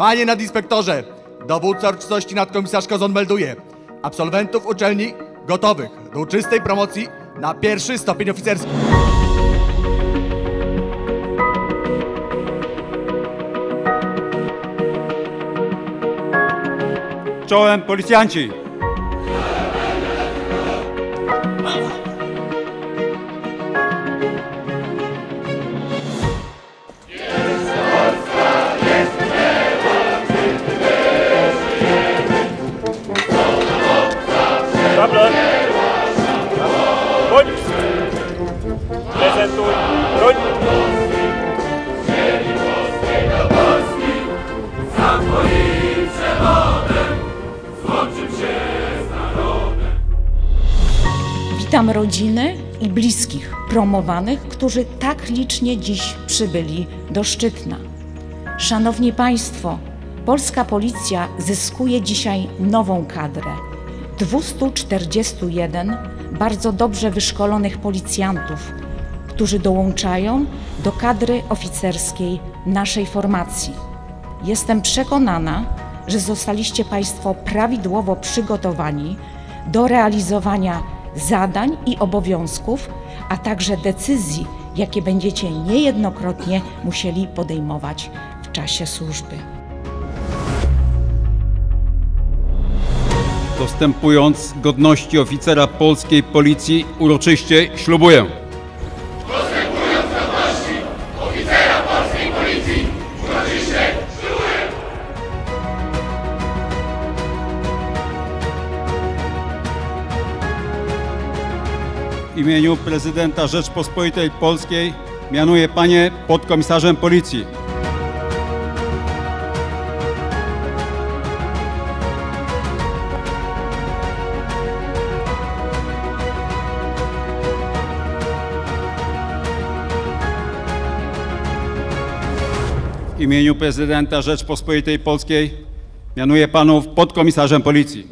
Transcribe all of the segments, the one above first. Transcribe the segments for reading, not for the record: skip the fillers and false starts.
Panie nadinspektorze, dowódca uroczystości nadkomisarz Kozon melduje absolwentów uczelni gotowych do uczystej promocji na pierwszy stopień oficerski. Czołem policjanci! Szablon! Broń! Prezentuj! Broń! Witam rodziny i bliskich promowanych, którzy tak licznie dziś przybyli do Szczytna. Szanowni Państwo, polska policja zyskuje dzisiaj nową kadrę. 241 bardzo dobrze wyszkolonych policjantów, którzy dołączają do kadry oficerskiej naszej formacji. Jestem przekonana, że zostaliście Państwo prawidłowo przygotowani do realizowania zadań i obowiązków, a także decyzji, jakie będziecie niejednokrotnie musieli podejmować w czasie służby. Dostępując godności oficera polskiej policji, uroczyście ślubuję. Dostępując godności oficera polskiej policji, uroczyście ślubuję. W imieniu prezydenta Rzeczpospolitej Polskiej mianuję Panie podkomisarzem policji. W imieniu prezydenta Rzeczpospolitej Polskiej mianuję Panów podkomisarzem policji.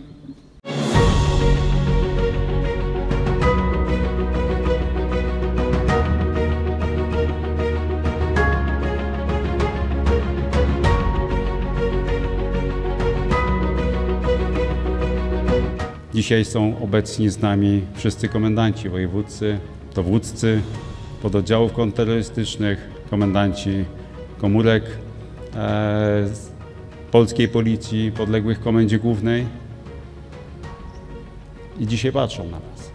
Dzisiaj są obecni z nami wszyscy komendanci wojewódzcy, dowódcy pododdziałów kontrterrorystycznych, komendanci komórek polskiej policji podległych Komendzie Głównej i dzisiaj patrzą na nas.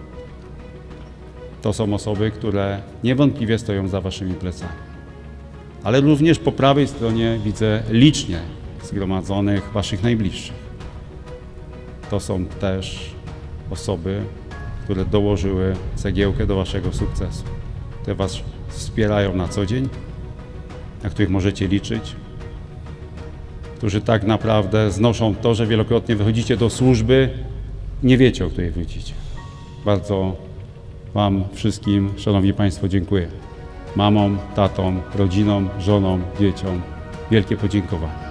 To są osoby, które niewątpliwie stoją za waszymi plecami. Ale również po prawej stronie widzę licznie zgromadzonych waszych najbliższych. To są też osoby, które dołożyły cegiełkę do waszego sukcesu, które was wspierają na co dzień, na których możecie liczyć, którzy tak naprawdę znoszą to, że wielokrotnie wychodzicie do służby, nie wiecie, o której wrócicie. Bardzo wam wszystkim, szanowni państwo, dziękuję. Mamom, tatom, rodzinom, żonom, dzieciom wielkie podziękowanie.